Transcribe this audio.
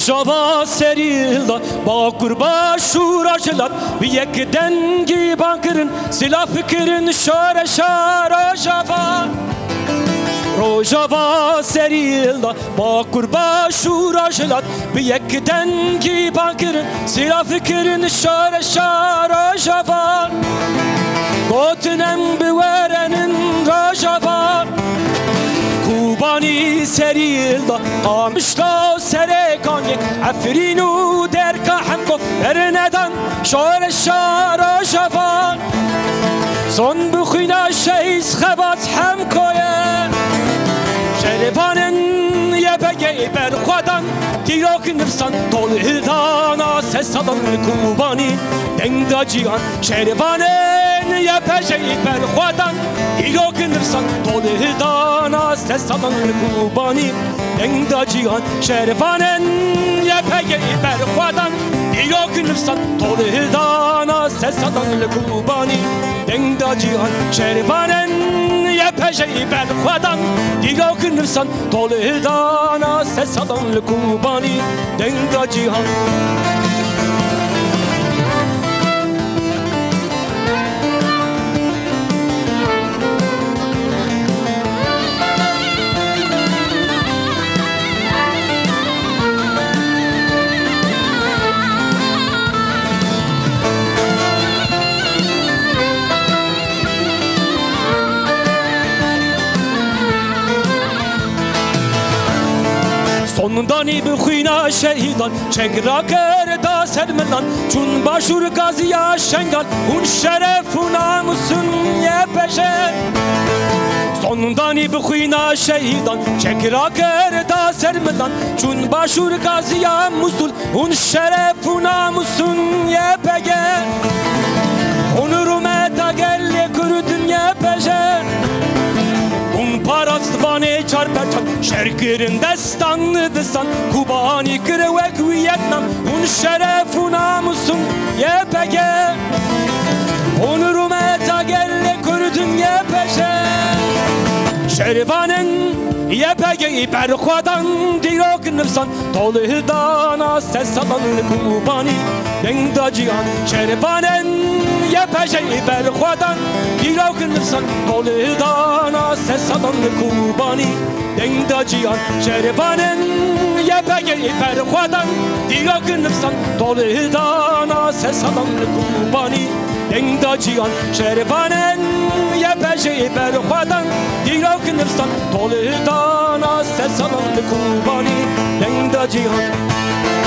Rojava serilda ba kurba şuracılar bir yek dengi bankırın silah fikirin şare Rojava Rojava serilda ba kurba şuracılar bir yek dengi bankırın silah fikirin şare Rojava Gotnem biverenin Rojava Kubani serilda qamışla serekani Afrinu derka hemko ernedan şöyle Rojava Son bukhina şeyiz xebat hemkoye Şerivanen yebege berxadan Dilok nefsan tol hildana ses alan Kubani dengda cihan Şerivanen yebege berxadan Dilok nefsan tol hildana ses alan Kubani dengda cihan Şerivanen yebege berxadan Dilok nefsan tol hildana ses alan Kubani dengda cihan Şerivanen yepece berxadan Dilok nefsan tol hildana ses alan Kubani dengda cihan Sonundan iyi bir khuyna şehidan Çekra kerda sermelan Çun başur gaziya şengal Un şeref namusun yepeşe Sonundan iyi bir khuyna şehidan Çekra kerda sermelan Çun başur gaziya musul Un şeref namusun yepege Onurume ta gelle kürüdün yepeşe Parastvane çarpacak şerkirin destanlı desan Kubani kırevek Vietnam Un şerefu namusun yepege Onurume ta gelle kurdun yepeşe Şerivanen yepege berxadan Dilok nefsan tol hildana ses alan Kubani dengda cihan Şerivanen yepege berxadan Dilok nefsan tol hildana ses alan Kubani dengda cihan Şerivanen yepege berxadan Dilok nefsan tol hildana ses alan Kubani dengda cihan Şerivanen yepege berxadan Dilok nefsan tol hildana ses alan Kubani dengda cihan